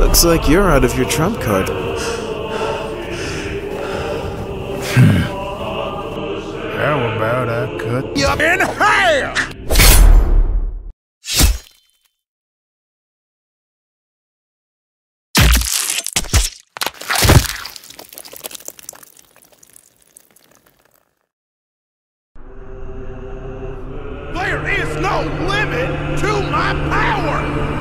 Looks like you're out of your trump card. How about I cut you in half? There is no limit to my power!